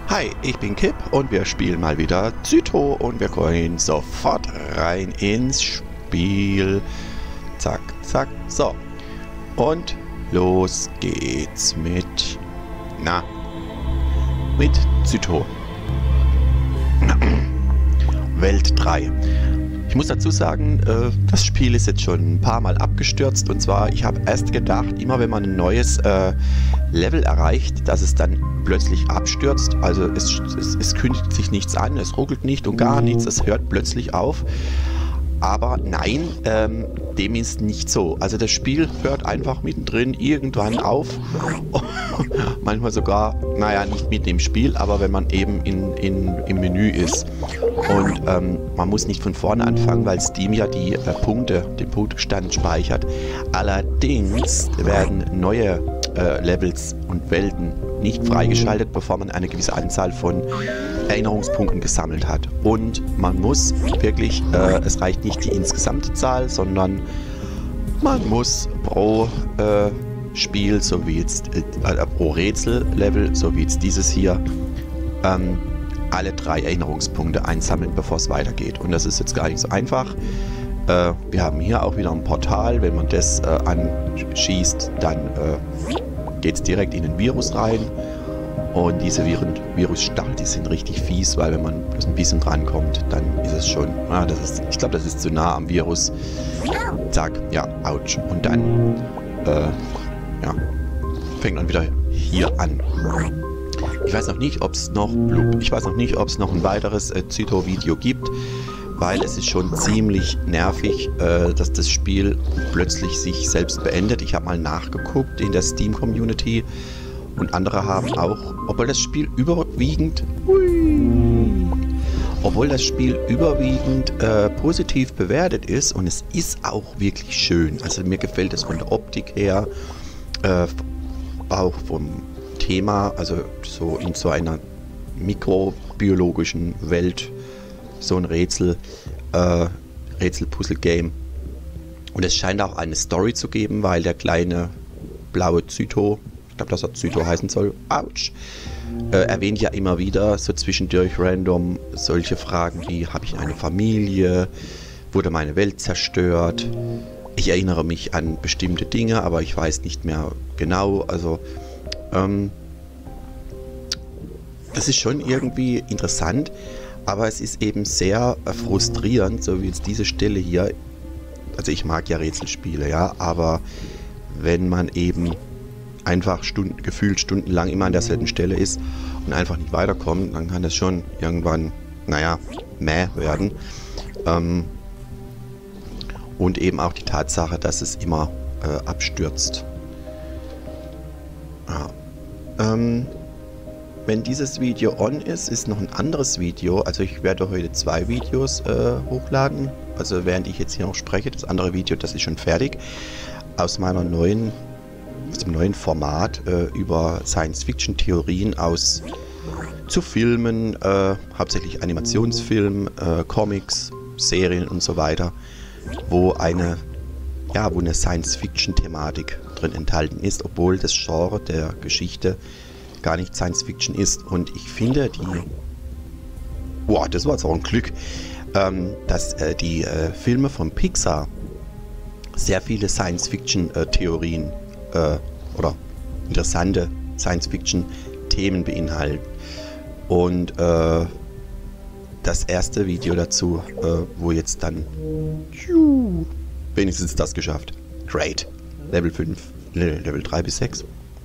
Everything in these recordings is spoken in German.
Hi, ich bin Kip und wir spielen mal wieder Zyto und wir gehen sofort rein ins Spiel. Zack, zack, so. Und los geht's mit Zyto. Welt 3. Ich muss dazu sagen, das Spiel ist jetzt schon ein paar Mal abgestürzt und zwar, ich habe erst gedacht, immer wenn man ein neues Level erreicht, dass es dann plötzlich abstürzt. Also es kündigt sich nichts an, es ruckelt nicht und gar nichts, es hört plötzlich auf. Aber nein, dem ist nicht so. Also das Spiel hört einfach mittendrin irgendwann auf. Manchmal sogar, naja, nicht mitten im Spiel, aber wenn man eben im Menü ist. Und man muss nicht von vorne anfangen, weil Steam ja den Punktestand speichert. Allerdings werden neue Levels und Welten nicht freigeschaltet, bevor man eine gewisse Anzahl von Erinnerungspunkten gesammelt hat. Und man muss wirklich, es reicht nicht die insgesamte Zahl, sondern man muss pro Spiel, so wie jetzt pro Rätsellevel, so wie jetzt dieses hier, alle 3 Erinnerungspunkte einsammeln, bevor es weitergeht. Und das ist jetzt gar nicht so einfach. Wir haben hier auch wieder ein Portal. Wenn man das anschießt, dann geht es direkt in den Virus rein. Und diese Virusstachel, die sind richtig fies, weil wenn man bloß ein bisschen drankommt, dann ist es schon, ich glaube, das ist zu nah am Virus. Zack, ja, ouch. Und dann, fängt man wieder hier an. Ich weiß noch nicht, ob es noch ein weiteres Zyto-Video gibt, weil es ist schon ziemlich nervig, dass das Spiel plötzlich sich selbst beendet. Ich habe mal nachgeguckt in der Steam-Community und andere haben auch, obwohl das Spiel überwiegend positiv bewertet ist und es ist auch wirklich schön. Also mir gefällt es von der Optik her, auch vom Thema, also so in so einer mikrobiologischen Welt, so ein Rätsel-Puzzle-Game. Und es scheint auch eine Story zu geben, weil der kleine blaue Zyto, ich glaube, dass er Zyto heißen soll, ouch, erwähnt ja immer wieder so zwischendurch random solche Fragen wie, habe ich eine Familie, wurde meine Welt zerstört, ich erinnere mich an bestimmte Dinge, aber ich weiß nicht mehr genau, also das ist schon irgendwie interessant, aber es ist eben sehr frustrierend, so wie jetzt diese Stelle hier. Also ich mag ja Rätselspiele, ja, aber wenn man eben einfach gefühlt stundenlang immer an derselben Stelle ist und einfach nicht weiterkommt, dann kann das schon irgendwann, mäh werden. Und eben auch die Tatsache, dass es immer abstürzt. Ja. Wenn dieses Video on ist noch ein anderes Video, also ich werde heute 2 Videos hochladen, also während ich jetzt hier noch spreche, das andere Video, das ist schon fertig, aus dem neuen Format über Science-Fiction-Theorien zu Filmen, hauptsächlich Animationsfilmen, Comics, Serien und so weiter, wo eine Science-Fiction-Thematik drin enthalten ist, obwohl das Genre der Geschichte gar nicht Science-Fiction ist. Und ich finde das war jetzt auch ein Glück, dass die Filme von Pixar sehr viele Science-Fiction-Theorien oder interessante Science-Fiction-Themen beinhalten. Und das erste Video dazu, wo jetzt dann wenigstens das geschafft. Great. Level 5, Level 3 bis 6.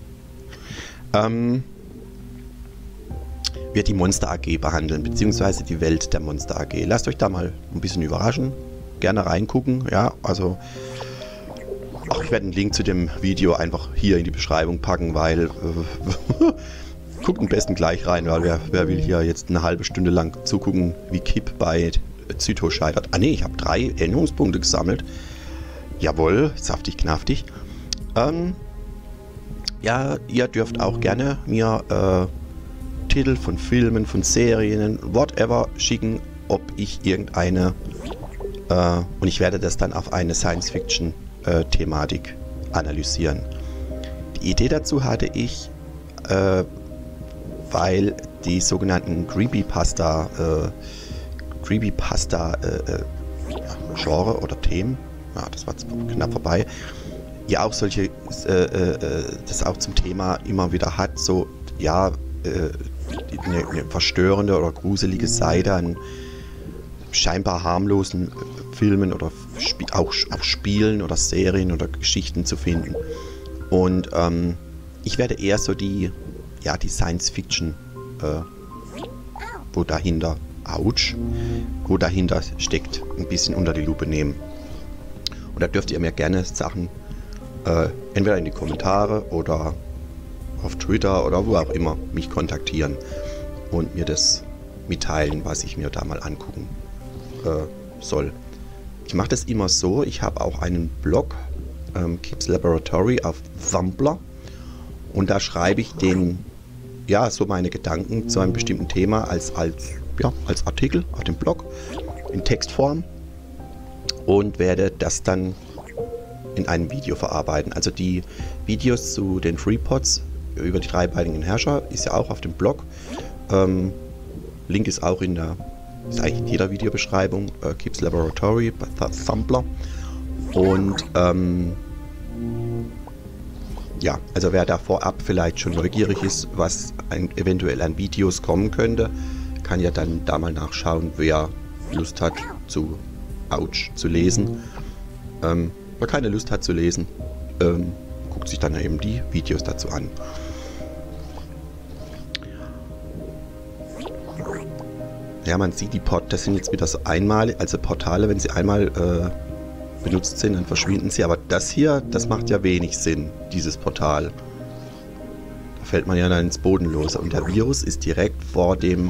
Wird die Monster AG behandeln, beziehungsweise die Welt der Monster AG. Lasst euch da mal ein bisschen überraschen. Gerne reingucken, ja, also ich werde einen Link zu dem Video einfach hier in die Beschreibung packen, weil guckt am besten gleich rein, weil wer will hier jetzt eine halbe Stunde lang zugucken, wie Kip bei Zyto scheitert. Ah ne, ich habe 3 Erinnerungspunkte gesammelt. Jawohl, saftig knaftig. Ja, ihr dürft auch gerne mir Titel von Filmen, von Serien, whatever schicken, ob ich irgendeine und ich werde das dann auf eine Science-Fiction-Thematik analysieren. Die Idee dazu hatte ich, weil die sogenannten Creepypasta Genre oder Themen, ja, das war jetzt knapp vorbei, ja auch solche, das auch zum Thema immer wieder hat, so, ja, eine verstörende oder gruselige Seite an scheinbar harmlosen Filmen oder auch Spielen oder Serien oder Geschichten zu finden. Und ich werde eher so die Science-Fiction, wo dahinter steckt, ein bisschen unter die Lupe nehmen. Und da dürft ihr mir gerne Sachen entweder in die Kommentare oder auf Twitter oder wo auch immer mich kontaktieren und mir das mitteilen, was ich mir da mal angucken soll. Ich mache das immer so, ich habe auch einen Blog, Kip's Laboratory auf Tumblr, und da schreibe ich so meine Gedanken zu einem bestimmten Thema als Artikel auf dem Blog in Textform und werde das dann in einem Video verarbeiten. Also die Videos zu den FreePods über die dreibeinigen Herrscher ist ja auch auf dem Blog. Link ist auch ist eigentlich in jeder Videobeschreibung, Kip's Laboratory bei Tumblr. Und also wer da vorab vielleicht schon neugierig ist, was eventuell an Videos kommen könnte, kann ja dann da mal nachschauen, wer Lust hat zu lesen. Wer keine Lust hat zu lesen, guckt sich dann eben die Videos dazu an. Ja, man sieht das sind jetzt wieder so Portale, wenn sie einmal benutzt sind, dann verschwinden sie. Aber das hier, das macht ja wenig Sinn, dieses Portal. Da fällt man ja dann ins Bodenlose. Und der Virus ist direkt vor dem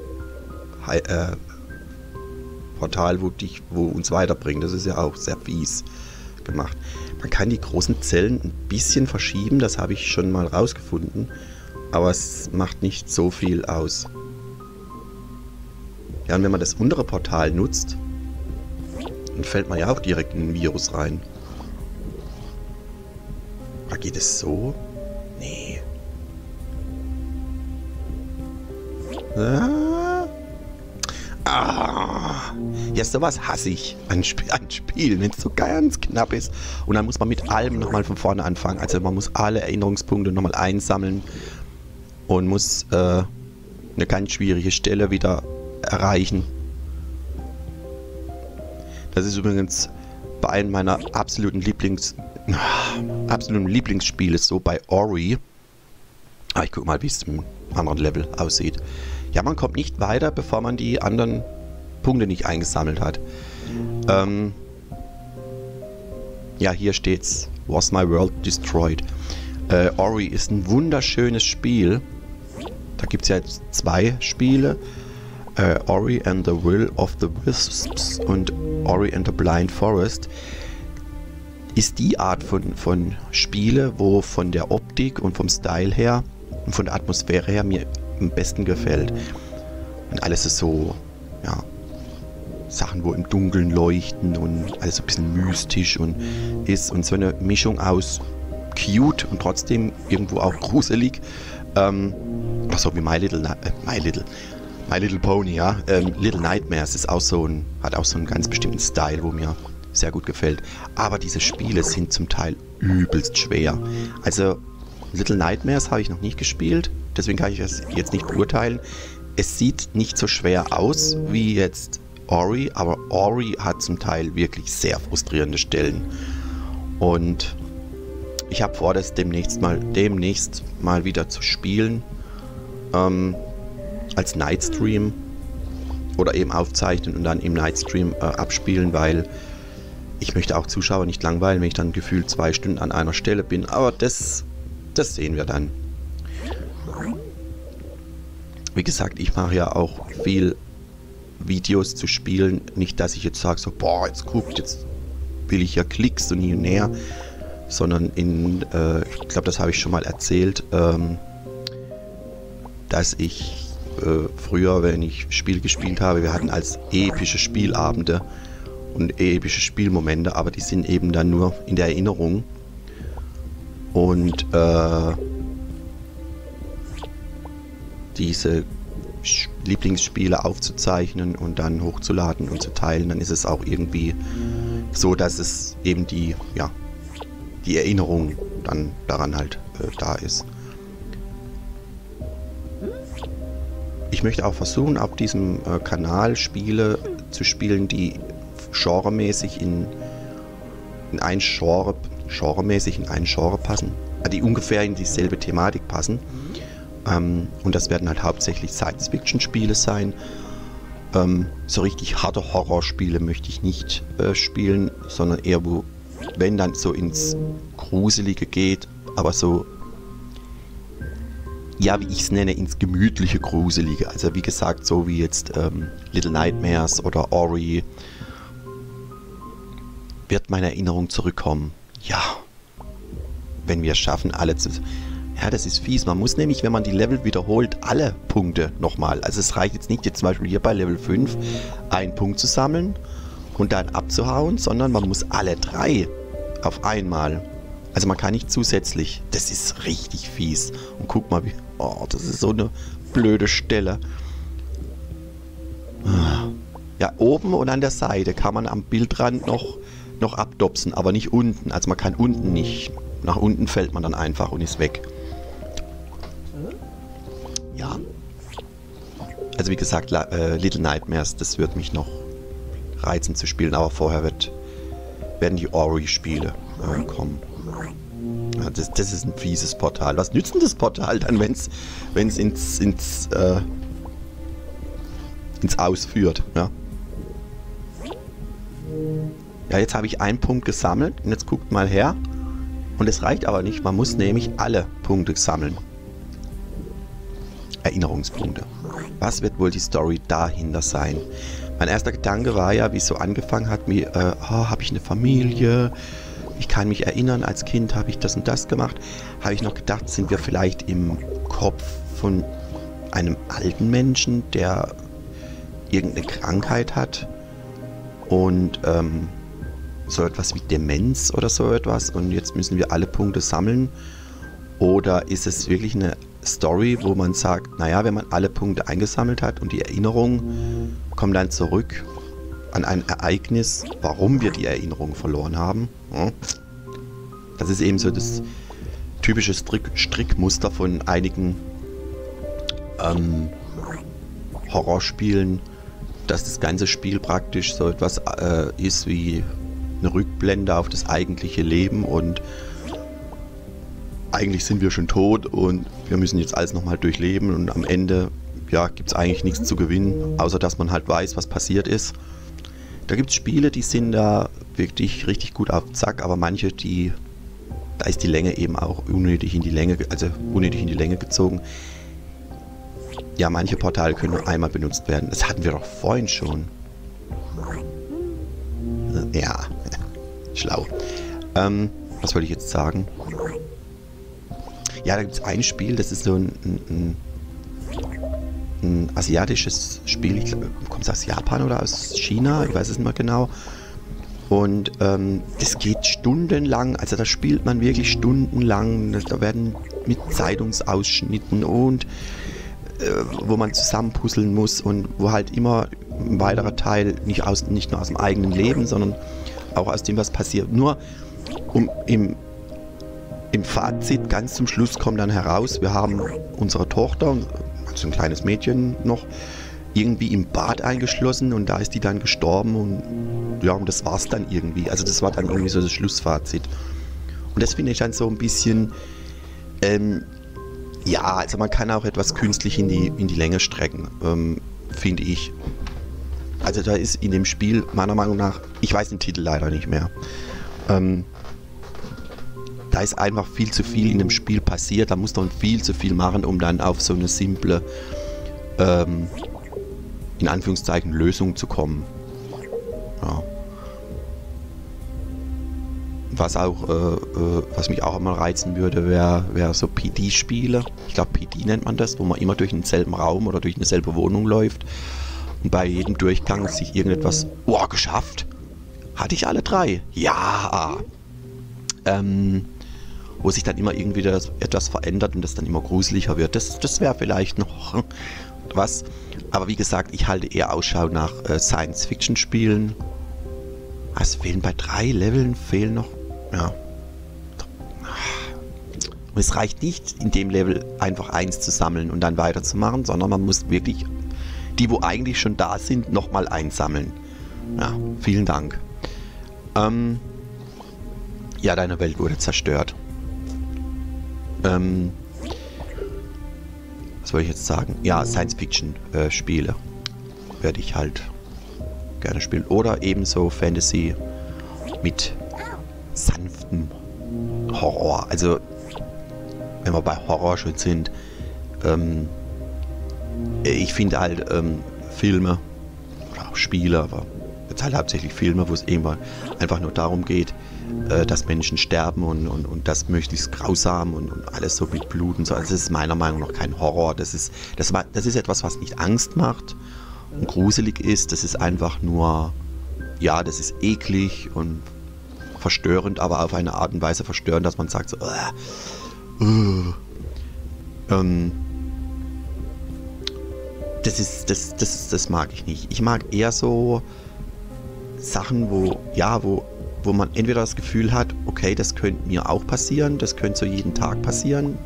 Portal, wo uns weiterbringt. Das ist ja auch sehr fies gemacht. Man kann die großen Zellen ein bisschen verschieben, das habe ich schon mal rausgefunden. Aber es macht nicht so viel aus. Ja, und wenn man das untere Portal nutzt, dann fällt man ja auch direkt in ein Virus rein. Aber geht es so? Nee. Ja, sowas hasse ich an Spielen, wenn es so ganz knapp ist. Und dann muss man mit allem nochmal von vorne anfangen. Also man muss alle Erinnerungspunkte nochmal einsammeln und muss eine ganz schwierige Stelle wieder erreichen. Das ist übrigens bei einem meiner absoluten Lieblingsspiele so, bei Ori. Ich gucke mal, wie es im anderen Level aussieht. Ja, man kommt nicht weiter, bevor man die anderen Punkte nicht eingesammelt hat. Ja, hier steht's. Was my world destroyed. Ori ist ein wunderschönes Spiel. Da gibt es ja jetzt 2 Spiele. Ori and the Will of the Wisps und Ori and the Blind Forest ist die Art von Spiele, wo von der Optik und vom Style her und von der Atmosphäre her mir am besten gefällt. Und alles ist so, ja, Sachen, wo im Dunkeln leuchten und alles so ein bisschen mystisch und so eine Mischung aus cute und trotzdem irgendwo auch gruselig. So wie My Little Pony, ja. Little Nightmares ist auch hat auch so einen ganz bestimmten Style, wo mir sehr gut gefällt. Aber diese Spiele sind zum Teil übelst schwer. Also Little Nightmares habe ich noch nicht gespielt, deswegen kann ich das jetzt nicht beurteilen. Es sieht nicht so schwer aus wie jetzt Ori, aber Ori hat zum Teil wirklich sehr frustrierende Stellen. Und ich habe vor, das demnächst mal wieder zu spielen. Als Nightstream oder eben aufzeichnen und dann im Nightstream abspielen, weil ich möchte auch Zuschauer nicht langweilen, wenn ich dann gefühlt 2 Stunden an einer Stelle bin, aber das sehen wir dann. Wie gesagt, ich mache ja auch viel Videos zu spielen, nicht, dass ich jetzt sage so, boah, jetzt will ich ja Klicks und hier und näher, sondern ich glaube, das habe ich schon mal erzählt, dass ich früher, wenn ich Spiel gespielt habe, wir hatten als epische Spielabende und epische Spielmomente, aber die sind eben dann nur in der Erinnerung. Und diese Lieblingsspiele aufzuzeichnen und dann hochzuladen und zu teilen, dann ist es auch irgendwie so, dass es eben die Erinnerung dann daran halt da ist. Ich möchte auch versuchen, auf diesem Kanal Spiele zu spielen, die genremäßig in ein Genre passen, die ungefähr in dieselbe Thematik passen. Und das werden halt hauptsächlich Science-Fiction-Spiele sein. So richtig harte Horrorspiele möchte ich nicht spielen, sondern eher, wenn dann so ins Gruselige geht, aber so, ja, wie ich es nenne, ins gemütliche Gruselige. Also wie gesagt, so wie jetzt Little Nightmares oder Ori, wird meine Erinnerung zurückkommen. Ja, wenn wir es schaffen, alle zu... Ja, das ist fies. Man muss nämlich, wenn man die Level wiederholt, alle Punkte nochmal. Also es reicht jetzt nicht, jetzt zum Beispiel hier bei Level 5 einen Punkt zu sammeln und dann abzuhauen, sondern man muss alle 3 auf einmal. Also man kann nicht zusätzlich. Das ist richtig fies. Und guck mal, das ist so eine blöde Stelle. Ja, oben und an der Seite kann man am Bildrand noch abdopsen, aber nicht unten. Also man kann unten nicht. Nach unten fällt man dann einfach und ist weg. Ja. Also wie gesagt, Little Nightmares, das wird mich noch reizen zu spielen, aber vorher werden die Ori-Spiele kommen. Ja, das ist ein fieses Portal. Was nützt denn das Portal dann, wenn es ins Ausführt? Ja. Ja, jetzt habe ich einen Punkt gesammelt und jetzt guckt mal her. Und es reicht aber nicht, man muss nämlich alle Punkte sammeln. Erinnerungspunkte. Was wird wohl die Story dahinter sein? Mein erster Gedanke war ja, wie es so angefangen hat, habe ich eine Familie? Ich kann mich erinnern, als Kind habe ich das und das gemacht. Habe ich noch gedacht, sind wir vielleicht im Kopf von einem alten Menschen, der irgendeine Krankheit hat und so etwas wie Demenz oder so etwas und jetzt müssen wir alle Punkte sammeln? Oder ist es wirklich eine Story, wo man sagt, naja, wenn man alle Punkte eingesammelt hat und die Erinnerung kommt dann zurück an ein Ereignis, warum wir die Erinnerung verloren haben? Ja. Das ist eben so das typische Strickmuster von einigen Horrorspielen, dass das ganze Spiel praktisch so etwas ist wie eine Rückblende auf das eigentliche Leben und eigentlich sind wir schon tot und wir müssen jetzt alles nochmal durchleben und am Ende gibt es eigentlich nichts zu gewinnen, außer dass man halt weiß, was passiert ist. Da gibt es Spiele, die sind da wirklich richtig gut auf Zack, aber manche, da ist die Länge eben auch unnötig in die Länge gezogen. Ja, manche Portale können nur einmal benutzt werden. Das hatten wir doch vorhin schon. Ja, schlau. Was wollte ich jetzt sagen? Ja, da gibt es ein Spiel, das ist so ein asiatisches Spiel. Ich glaube, kommt es aus Japan oder aus China? Ich weiß es nicht mehr genau. Und das geht stundenlang, also da spielt man wirklich stundenlang. Da werden mit Zeitungsausschnitten und wo man zusammenpuzzeln muss und wo halt immer ein weiterer Teil nicht nur aus dem eigenen Leben, sondern auch aus dem, was passiert. Nur im Fazit ganz zum Schluss kommt dann heraus, wir haben unsere Tochter, also ein kleines Mädchen noch, irgendwie im Bad eingeschlossen und da ist die dann gestorben und das war es dann irgendwie. Also das war dann irgendwie so das Schlussfazit. Und das finde ich dann so ein bisschen, also man kann auch etwas künstlich in die Länge strecken, finde ich. Also da ist in dem Spiel meiner Meinung nach, ich weiß den Titel leider nicht mehr, da ist einfach viel zu viel in dem Spiel passiert, da muss man viel zu viel machen, um dann auf so eine simple, in Anführungszeichen, Lösung zu kommen. Ja. Was mich auch einmal reizen würde, wäre so PD-Spiele. Ich glaube, PD nennt man das, wo man immer durch denselben Raum oder durch eine selbe Wohnung läuft und bei jedem Durchgang sich irgendetwas, geschafft. Hatte ich alle 3? Ja. Wo sich dann immer irgendwie etwas verändert und das dann immer gruseliger wird. Das wäre vielleicht noch irgendwas. Aber wie gesagt, ich halte eher Ausschau nach Science-Fiction-Spielen. Es fehlen bei 3 Leveln, fehlen noch, ja. Und es reicht nicht, in dem Level einfach 1 zu sammeln und dann weiterzumachen, sondern man muss wirklich die, wo eigentlich schon da sind, nochmal einsammeln. Ja, vielen Dank. Ja, deine Welt wurde zerstört. Was soll ich jetzt sagen? Ja, Science-Fiction-Spiele werde ich halt gerne spielen. Oder ebenso Fantasy mit sanftem Horror. Also, wenn wir bei Horror schon sind, ich finde halt Filme oder auch Spiele, aber jetzt halt hauptsächlich Filme, wo es eben einfach nur darum geht, dass Menschen sterben und das möglichst grausam und alles so mit Blut und so. Also das ist meiner Meinung nach kein Horror. Das ist etwas, was nicht Angst macht und gruselig ist. Das ist einfach nur, ja, das ist eklig und verstörend, aber auf eine Art und Weise verstörend, dass man sagt so, das mag ich nicht. Ich mag eher so Sachen, wo man entweder das Gefühl hat, okay, das könnte mir auch passieren, das könnte so jeden Tag passieren,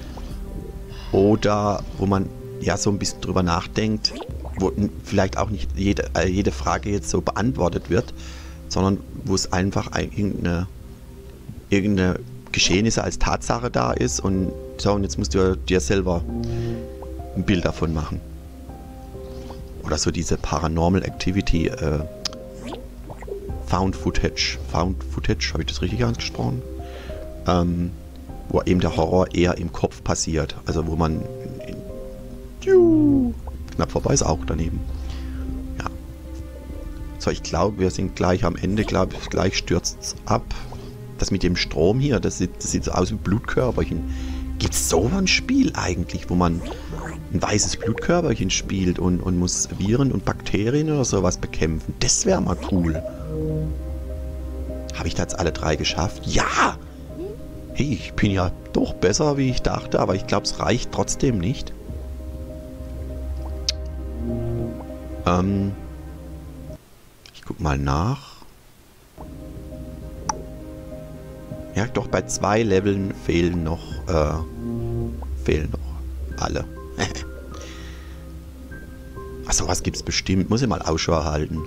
oder wo man ja so ein bisschen drüber nachdenkt, wo vielleicht auch nicht jede Frage jetzt so beantwortet wird, sondern wo es einfach irgendeine Geschehnisse als Tatsache da ist und so, und jetzt musst du dir selber ein Bild davon machen. Oder so diese Paranormal Activity, Found Footage, habe ich das richtig ausgesprochen? Wo eben der Horror eher im Kopf passiert. Also wo man knapp vorbei ist auch daneben. Ja. So, ich glaube, wir sind gleich am Ende, gleich stürzt es ab. Das mit dem Strom hier, das sieht so aus wie Blutkörperchen. Gibt es so ein Spiel eigentlich, wo man ein weißes Blutkörperchen spielt und muss Viren und Bakterien oder sowas bekämpfen? Das wäre mal cool. Habe ich da jetzt alle 3 geschafft? Ja! Hey, ich bin ja doch besser, wie ich dachte, aber ich glaube, es reicht trotzdem nicht. Ich guck mal nach. Ja, doch, bei 2 Leveln fehlen noch alle. Ach, sowas gibt's bestimmt. Muss ich mal Ausschau halten.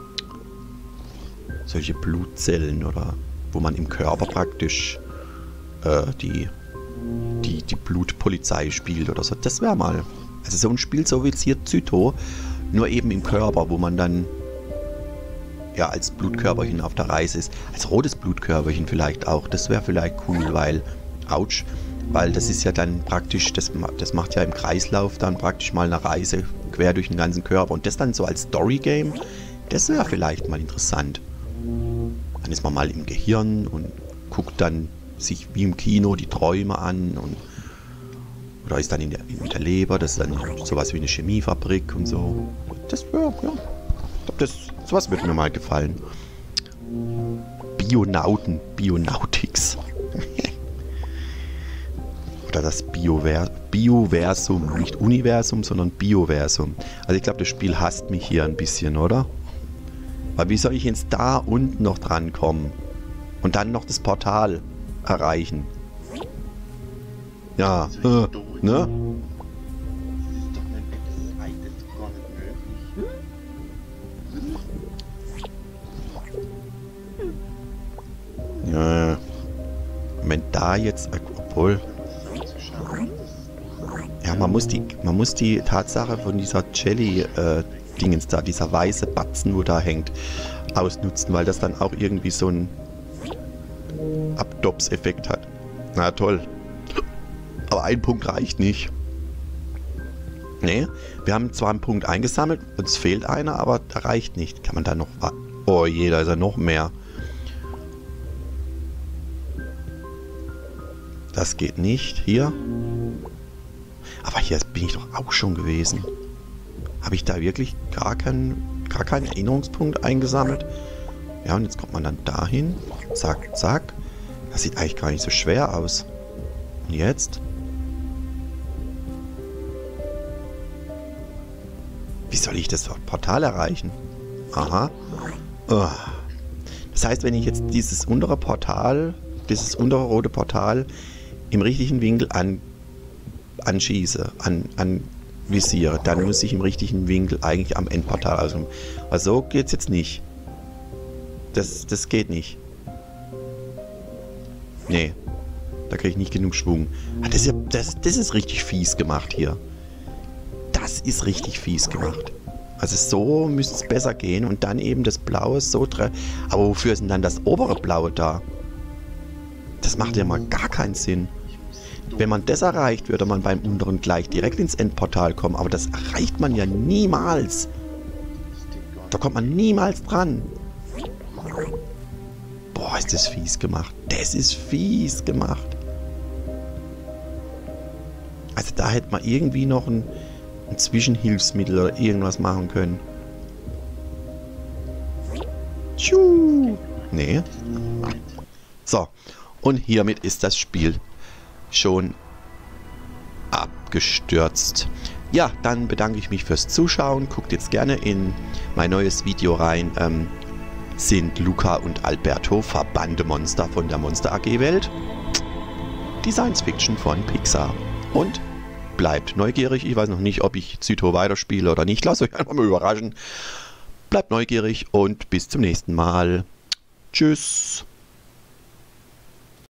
Solche Blutzellen oder wo man im Körper praktisch die Blutpolizei spielt oder so. Das wäre mal. Also so ein Spiel, so wie jetzt hier Zyto, nur eben im Körper, wo man dann ja als Blutkörperchen auf der Reise ist. Als rotes Blutkörperchen vielleicht auch. Das wäre vielleicht cool, weil das ist ja dann praktisch, das macht ja im Kreislauf dann praktisch mal eine Reise quer durch den ganzen Körper. Und das dann so als Story-Game, das wäre vielleicht mal interessant. Dann ist man mal im Gehirn und guckt dann sich wie im Kino die Träume an oder ist dann in der Leber, das ist dann sowas wie eine Chemiefabrik und so. Das wäre, ja, ich glaube, sowas wird mir mal gefallen. Bionautics. Oder das Bioversum, nicht Universum, sondern Bioversum. Also ich glaube, das Spiel hasst mich hier ein bisschen, oder? Weil wie soll ich jetzt da unten noch dran kommen? Und dann noch das Portal erreichen? Ja, ne? Ja. Wenn da jetzt, obwohl... Ja, man muss die Tatsache von dieser Jelly-Dingens da, dieser weiße Batzen, wo da hängt, ausnutzen, weil das dann auch irgendwie so einen Abdops-Effekt hat. Na toll. Aber ein Punkt reicht nicht. Nee, wir haben zwar einen Punkt eingesammelt, uns fehlt einer, aber da reicht nicht. Kann man da noch... Oh je, da ist ja noch mehr. Das geht nicht. Hier. Aber hier bin ich doch auch schon gewesen. Habe ich da wirklich gar keinen Erinnerungspunkt eingesammelt? Ja, und jetzt kommt man dann dahin. Zack, zack. Das sieht eigentlich gar nicht so schwer aus. Und jetzt? Wie soll ich das Portal erreichen? Aha. Oh. Das heißt, wenn ich jetzt dieses untere Portal, dieses untere rote Portal im richtigen Winkel anschieße, anvisiere, dann muss ich im richtigen Winkel eigentlich am Endportal auskommen. Also so geht es jetzt nicht. Das geht nicht. Nee. Da kriege ich nicht genug Schwung. Das ist richtig fies gemacht hier. Das ist richtig fies gemacht. Also so müsste es besser gehen und dann eben das Blaue so treffen. Aber wofür ist denn dann das obere Blaue da? Das macht ja mal gar keinen Sinn. Wenn man das erreicht, würde man beim unteren gleich direkt ins Endportal kommen. Aber das erreicht man ja niemals. Da kommt man niemals dran. Boah, ist das fies gemacht. Das ist fies gemacht. Also da hätte man irgendwie noch ein Zwischenhilfsmittel oder irgendwas machen können. Tschuh. Nee. So. Und hiermit ist das Spiel schon abgestürzt. Ja, dann bedanke ich mich fürs Zuschauen. Guckt jetzt gerne in mein neues Video rein. Sind Luca und Alberto verbannte Monster von der Monster AG Welt? Die Science Fiction von Pixar. Und bleibt neugierig. Ich weiß noch nicht, ob ich Zyto weiterspiele oder nicht. Lasst euch einfach mal überraschen. Bleibt neugierig und bis zum nächsten Mal. Tschüss.